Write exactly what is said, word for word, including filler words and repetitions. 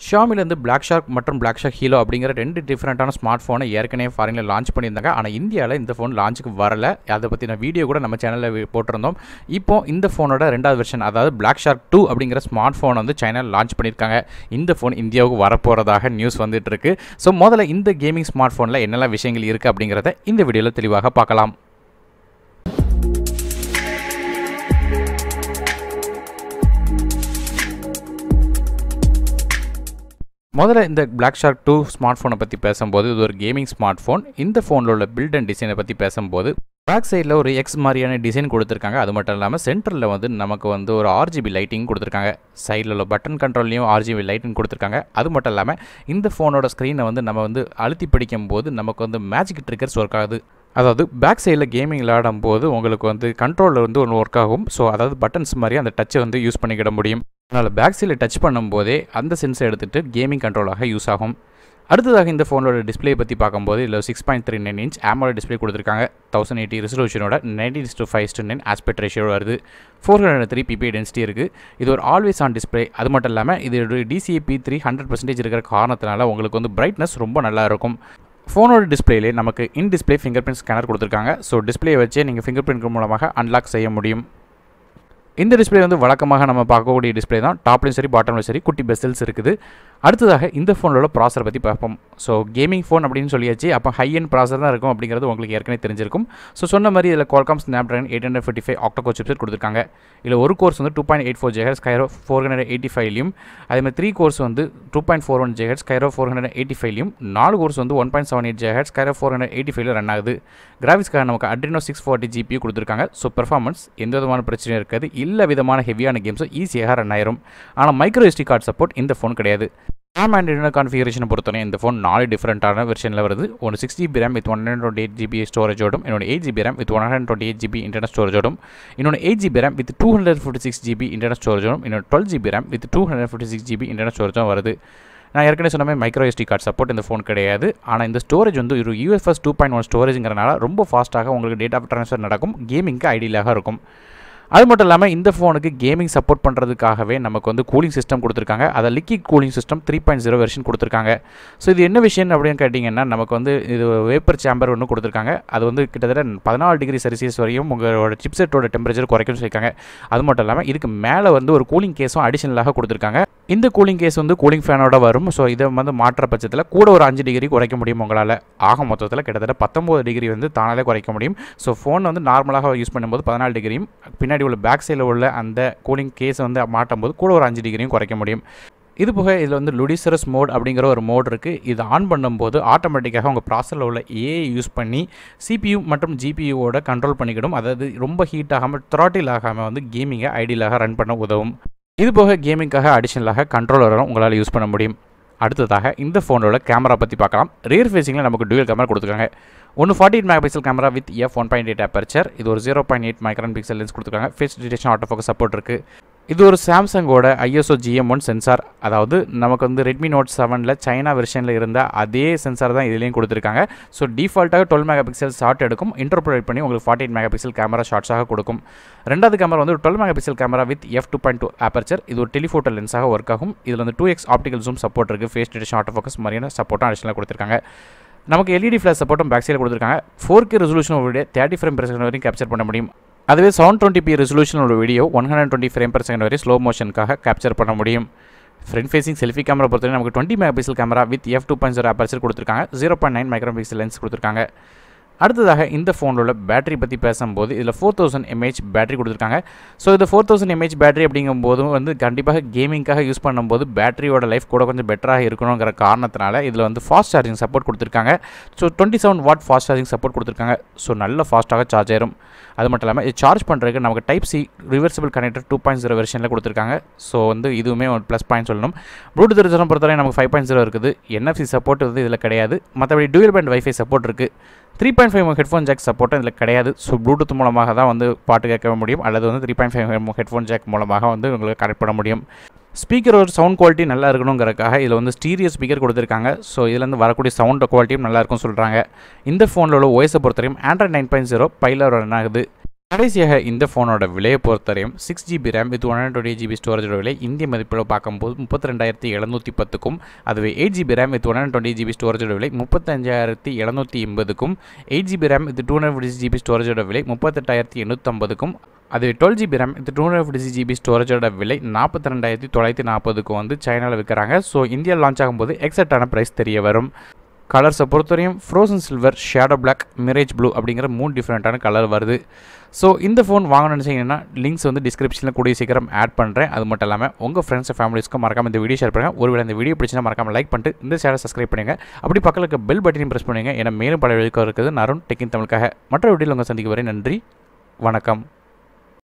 ஷாமிலேருந்து Black Shark மற்றும் Black Shark Helo அப்படிங்கிற ரெண்டு டிஃப்ரெண்ட்டான ஸ்மார்ட் ஃபோனை ஏற்கனவே ஃபாரினில் லான்ச் பண்ணியிருந்தாங்க. ஆனால் இந்தியாவில் இந்த ஃபோன் லான்ச்சுக்கு வரல. அதை பற்றின வீடியோ கூட நம்ம சேனலில் போட்டிருந்தோம். இப்போ இந்த ஃபோனோட ரெண்டாவது வெர்ஷன், அதாவது பிளாக் ஷார்க் டூ அப்படிங்கிற ஸ்மார்ட் ஃபோன் வந்து சைனாவில் லான்ச் பண்ணியிருக்காங்க. இந்த ஃபோன் இந்தியாவுக்கு வரப்போகிறதாக நியூஸ் வந்துட்டு இருக்கு. ஸோ முதல்ல இந்த கேமிங் ஸ்மார்ட் ஃபோனில் என்னெல்லாம் விஷயங்கள் இருக்குது அப்படிங்கிறத இந்த வீடியோவில் தெளிவாக பார்க்கலாம். முதல்ல இந்த பிளாக் ஷார்க் டூ ஸ்மார்ட் ஃபோனை பற்றி பேசும்போது இது ஒரு கேமிங் ஸ்மார்ட் ஃபோன். இந்த ஃபோனில் உள்ள பில்ட் அண்ட் டிசைனை பற்றி பேசும்போது பேக் சைடில் ஒரு எக்ஸ் மாதிரியான டிசைன் கொடுத்துருக்காங்க. அது மட்டும் இல்லாமல் சென்டரில் வந்து நமக்கு வந்து ஒரு ஆர்ஜிபி லைட்டிங் கொடுத்துருக்காங்க. சைடில் உள்ள பட்டன் கண்ட்ரோல்லையும் ஆர்ஜிபி லைட்டிங் கொடுத்துருக்காங்க. அது மட்டும் இல்லாமல் இந்த ஃபோனோட ஸ்க்ரீனை வந்து நம்ம வந்து அழுத்தி பிடிக்கும் போது நமக்கு வந்து மேஜிக் ட்ரிகர்ஸ் ஒர்க் ஆகுது. அதாவது பேக் சைடில் கேமிங் விளையாடும் போது உங்களுக்கு வந்து கண்ட்ரோலில் வந்து ஒன்று ஒர்க் ஆகும். ஸோ அதாவது பட்டன்ஸ் மாதிரி அந்த டச்சை வந்து யூஸ் பண்ணிக்கிட முடியும். அதனால் பேக் சைடில் டச் பண்ணும்போதே அந்த சென்ஸை எடுத்துகிட்டு கேமிங் கண்ட்ரோலாக யூஸ் ஆகும். அடுத்ததாக இந்த ஃபோனோட டிஸ்பிளே பற்றி பார்க்கும்போது இதில் six point three nine inch AMOLED display கொடுத்துருக்காங்க. தௌசண்ட் எயிட்டி ரெசல்யூஷனோட nineteen to five to nine aspect ratio வருது. Four hundred three PPI density இருக்குது. இது ஒரு ஆல்வேஸ் ஆன் டிஸ்பிளே. அது மட்டும் இல்லாமல் இது DCI P three hundred percentage இருக்கிற காரணத்தினால உங்களுக்கு வந்து பிரைட்னஸ் ரொம்ப நல்லா இருக்கும். ஃபோனோட டிஸ்பிளேலே நமக்கு in display finger print scanner கொடுத்துருக்காங்க. ஸோ டிஸ்பிளே வச்சு நீங்கள் ஃபிங்கர் பிரிண்ட் மூலமாக அன்லாக் செய்ய முடியும். இந்த டிஸ்பிளே வந்து வழக்கமாக நம்ம பார்க்கக்கூடிய டிஸ்பிளே தான். டாப்லையும் சரி பாட்டம்லையும் சரி குட்டி பெசல்ஸ் இருக்குது. அடுத்ததாக இந்த ஃபோனோட ப்ராசர் பற்றி பார்ப்போம். ஸோ கேமிங் ஃபோன் அப்படின்னு சொல்லியாச்சு, அப்போ ஹை எண்ட் ப்ராசர் தான் இருக்கும் அப்படிங்கிறது உங்களுக்கு ஏற்கனவே தெரிஞ்சிருக்கும். ஸோ சொன்ன மாதிரி இதில் Qualcomm Snapdragon eight hundred fifty five octa chipset கொடுத்துருக்காங்க. இதில் ஒரு கோர்ஸ் வந்து two point eight four GH Kryo four hundred eighty ஃபைவ்லையும், அதேமாதிரி த்ரீ கோர்ஸ் வந்து two point four one GH Kryo four hundred eighty ஃபைவ்லையும், நாலு கோர்ஸ் வந்து one point seven eight GH Kryo four hundred eighty ஃபைவ்ல run ஆகுது. கிராஃபிக்ஸ்க்காக நமக்கு Adreno சிக்ஸ் ஃபார்ட்டி ஜிபியூ கொடுத்துருக்காங்க. ஸோ பெர்ஃபார்மன்ஸ் எந்த விதமான பிரச்சனையும் இருக்காது. இல்லை விதமான ஹெவியான கேம்ஸும் ஈஸியாக ரன் ஆயிரும். ஆனால் மைக்ரோ எஸ்டி கார்டு சப்போர்ட் இந்த ஃபோன் கிடையாது. ரேம் அண்ட் இன்டர்னல் கான்ஃபிகரேஷனை பொறுத்தவரை இந்த ஃபோன் நாலு டிஃப்ரெண்ட்டான வெர்ஷனில் வருது. ஒன்று six GB RAM with one hundred twenty eight GB ஸ்டோரேஜோடும், இன்னொன்று eight GB RAM with one hundred twenty eight GB internal ஸ்டோரேஜோடும், இன்னொன்று eight GB RAM with two hundred fifty six GB internal ஸ்டோரேஜோடும், இன்னொன்று twelve GB RAM with two hundred fifty six GB internal ஸ்டோரேஜும் வருது. நான் ஏற்கனவே சொன்ன மாதிரி மைக்ரோ எஸ்டி கார்டு சப்போர்ட் இந்த ஃபோன் கிடையாது. ஆனால் இந்த ஸ்டோரேஜ் வந்து ஒரு யூஎஃப்எஸ் டூ பாயிண்ட் ஒன் ஸ்டோரேஜுங்கிறனால ரொம்ப ஃபாஸ்ட்டாக உங்களுக்கு டேட்டா ட்ரான்ஸ்ஃபர் நடக்கும். கேமிங்க்கு ஐடியலாக இருக்கும். அது மட்டும் இல்லாமல் இந்த ஃபோனுக்கு கேமிங் சப்போர்ட் பண்ணுறதுக்காகவே நமக்கு வந்து கூலிங் சிஸ்டம் கொடுத்துருக்காங்க. அதை liquid cooling system three point zero version கொடுத்துருக்காங்க. ஸோ இது என்ன விஷயம் அப்படின்னு கேட்டிங்கன்னா, நமக்கு வந்து இது வேப்பர் சேம்பர் ஒன்று கொடுத்துருக்காங்க. அது வந்து கிட்டத்தட்ட பதினாலு டிகிரி செல்சியஸ் வரையும் உங்களோட சிப்செட்டோட டெம்பரேச்சர் குறைக்கும்னு சொல்லியிருக்காங்க. அது மட்டும் இல்லாமல் இதுக்கு மேலே வந்து ஒரு கூலிங் கேஸும் அடிஷனலாக கொடுத்துருக்காங்க. இந்த கூலிங் கேஸ் வந்து கூலிங் ஃபேனோட வரும். ஸோ இதை வந்து மாற்ற பட்சத்தில் கூட ஒரு அஞ்சு டிகிரி குறைக்க முடியும் உங்களால். ஆக மொத்தத்தில் கிட்டத்தட்ட பத்தொம்பது டிகிரி வந்து தானாலே குறைக்க முடியும். ஸோ ஃபோன் வந்து நார்மலாக யூஸ் பண்ணும்போது பதினாலு டிகிரியும், பின்னாடி உள்ள பேக் சைடில் உள்ள அந்த கூலிங் கேஸை வந்து மாட்டும் போது கூட ஒரு அஞ்சு டிகிரியும் குறைக்க முடியும். இது போக இதில் வந்து லுடிசரஸ் மோட் அப்படிங்கிற ஒரு மோட் இருக்குது. இது ஆன் பண்ணும்போது ஆட்டோமேட்டிக்காக உங்கள் ப்ராசரில் உள்ள ஏஐ யூஸ் பண்ணி சிபியூ மற்றும் ஜிபியூவோட கண்ட்ரோல் பண்ணிக்கிடும். அதாவது ரொம்ப ஹீட் ஆகாமல் த்ராட்டில் ஆகாமல் வந்து கேமிங்கை ஐடியலாக ரன் பண்ண உதவும். இது போக கேமிங்காக அடிஷனலாக கண்ட்ரோலரும் உங்களால் யூஸ் பண்ண முடியும். அடுத்ததாக இந்த ஃபோனோட கேமரா பற்றி பார்க்கலாம். ரியர் ஃபேஸிங்கில் நமக்கு டூயல் கேமரா கொடுத்துருக்காங்க. ஒன்று forty eight megapixel camera with F one point eight aperture. இது ஒரு zero point eight micron pixel lens கொடுத்துருக்காங்க. Face detection auto focus support இருக்குது. இது ஒரு சாம்சங்கோட ஐஎஸ்ஓ ஜிஎம் ஒன் சென்சார். அதாவது நமக்கு வந்து ரெட்மி நோட் செவனில் சைனா வெர்ஷனில் இருந்த அதே சென்சார் தான் இதுலேயும் கொடுத்துருக்காங்க. ஸோ டிஃபால்ட்டாக டுவெல் மெகா பிக்சல் ஷார்ட் எடுக்கும். இன்டர்பிரேட் பண்ணி உங்களுக்கு forty eight megapixel camera ஷார்ட்ஸாக கொடுக்கும். ரெண்டாவது கேமரா வந்து twelve megapixel camera with F two point two aperture. இது ஒரு டெலிஃபோட்டோ லென்ஸாக ஒர்க் ஆகும். இதில் வந்து two X optical zoom support இருக்குது. ஃபேஸ் டிடெக்ஷன் ஆட்டோ ஃபோக்கஸ் மாதிரியான சப்போர்ட்டும் அடிஷனலாக கொடுத்துருக்காங்க. நமக்கு எல்இடி ஃப்ளாஷ் சப்போர்ட்டும் பேக் சைடில் கொடுத்துருக்காங்க. Four K resolution video thirty frame per second வரைக்கும் கேப்சர் பண்ண முடியும். அதுவே செவன் டுவெண்ட்டி பி ரெசல்யூஷன் ஒரு video one hundred twenty frame per second வரை ஸ்லோ மோஷனுக்காக கேப்சர் பண்ண முடியும். ஃப்ரண்ட் ஃபேசிங் செல்ஃபி கேமரா பொறுத்தவரை நமக்கு twenty megapixel camera with F two point zero aperture கொடுத்துருக்காங்க. Zero point nine micro pixel lens கொடுத்துருக்காங்க. அடுத்ததாக இந்த ஃபோனில் உள்ள பேட்டரி பற்றி பேசும்போது இதில் ஃபோர் தௌசண்ட் எம்ஏஹெச் பேட்டரி கொடுத்துருக்காங்க. ஸோ இந்த ஃபோர் தௌசண்ட் எம்ஏஹெச் பேட்டரி அப்படிங்கும்போது வந்து கண்டிப்பாக கேமிங்காக யூஸ் பண்ணும்போது பேட்டரியோட லைஃப் கூட கொஞ்சம் பெட்டராக இருக்கணுங்கிற காரணத்தினால இதில் வந்து ஃபாஸ்ட் சார்ஜிங் சப்போர்ட் கொடுத்துருக்காங்க. So twenty seven watt fast charging support கொடுத்துருக்காங்க. ஸோ நல்ல ஃபாஸ்ட்டாக சார்ஜ் ஆயிரும். அது மட்டும் இல்லாமல் இது சார்ஜ் பண்ணுறதுக்கு நமக்கு type C reversible connector two point zero வெர்ஷனில் கொடுத்துருக்காங்க. ஸோ வந்து இதுவுமே ஒரு ப்ளஸ் பாயிண்ட் சொல்லணும். ப்ளூடூத் ரிசர்வ் பொறுத்தவரை நமக்கு ஃபைவ் பாயிண்ட் ஜீரோ இருக்குது. என்எஃப்சி சப்போர்ட் வந்து இதில் கிடையாது. மற்றபடி டூயல் பேண்ட் வைஃபை சப்போர்ட் இருக்குது. Three point five headphone jack சப்போர்ட்டும் இதில் கிடையாது. ஸோ ப்ளூடூத் மூலமாக தான் வந்து பாட்டு கேட்க முடியும், அல்லது வந்து three point five headphone jack மூலமாக வந்து உங்களுக்கு கனெக்ட் பண்ண முடியும். ஸ்பீக்கரோட சவுண்ட் குவாலிட்டி நல்லா இருக்கணுங்கிறக்காக இதில் வந்து ஸ்டீரியோ ஸ்பீக்கர் கொடுத்துருக்காங்க. ஸோ இதுலேருந்து வரக்கூடிய சவுண்ட் குவாலிட்டியும் நல்லா இருக்கும்னு சொல்கிறாங்க. இந்த ஃபோனில் உள்ள ஓஎஸை பொறுத்தவரையும் ஆண்ட்ராய்ட் நைன் பாயிண்ட் ஜீரோ பைலர் ரன் ஆகுது. கடைசியாக இந்த ஃபோனோட விலையை பொறுத்தவரையும் six GB RAM with one hundred twenty GB ஸ்டோரேஜோட விலை இந்திய மதிப்பில் பார்க்கும்போது முப்பத்தி ரெண்டாயிரத்தி எழுநூற்றி பத்துக்கும் அதுவே eight GB RAM with one hundred twenty GB ஸ்டோரேஜோட விலை முப்பத்தஞ்சாயிரத்தி எழுநூற்றி எண்பதுக்கும் eight GB RAM with two hundred fifty GB ஸ்டோரேஜோட விலை முப்பத்தெட்டாயிரத்தி எண்ணூற்றம்பதுக்கும் அதுவே twelve GB RAM with two hundred fifty GB ஸ்டோரேஜோட விலை நாற்பத்தி ரெண்டாயிரத்தி தொள்ளாயிரத்தி நாற்பதுக்கும் வந்து சைனாவில் விற்கிறாங்க. ஸோ இந்தியாவில் லான்ச் ஆகும்போது எக்ஸாக்டான ப்ரைஸ் தெரிய வரும். கலர்ஸை பொறுத்தவரையும் frozen silver, shadow black, mirage blue அப்படிங்கிற மூணு டிஃப்ரெண்ட்டான கலர் வருது. ஸோ இந்த ஃபோன் வாங்கணும்னு நினச்சிங்கன்னா லிங்க்ஸ் வந்து டிஸ்கிரிப்ஷனில் கூடிய சீக்கிரம் ஆட் பண்ணுறேன். அது மட்டும் இல்லாமல் உங்கள் ஃப்ரெண்ட்ஸ் ஃபேமிலிஸ்க்கும் மறக்காமல் இந்த வீடியோ ஷேர் பண்ணுங்கள். ஒருவேளை இந்த வீடியோ பிடிச்சினா மறக்காமல் லைக் பண்ணிட்டு இந்த சேனலை சப்ஸ்கிரைப் பண்ணுங்கள். அப்படி பக்கத்தில் இருக்க பெல் பட்டனையும் ப்ரெஸ் பண்ணுங்கள். ஏன்னா மேலும் பல வீடியோ இருக்குது. நருண் டெக்கின் தமிழுக்காக மற்ற வீடியோவில் உங்கள் சந்திக்க வரை நன்றி, வணக்கம்.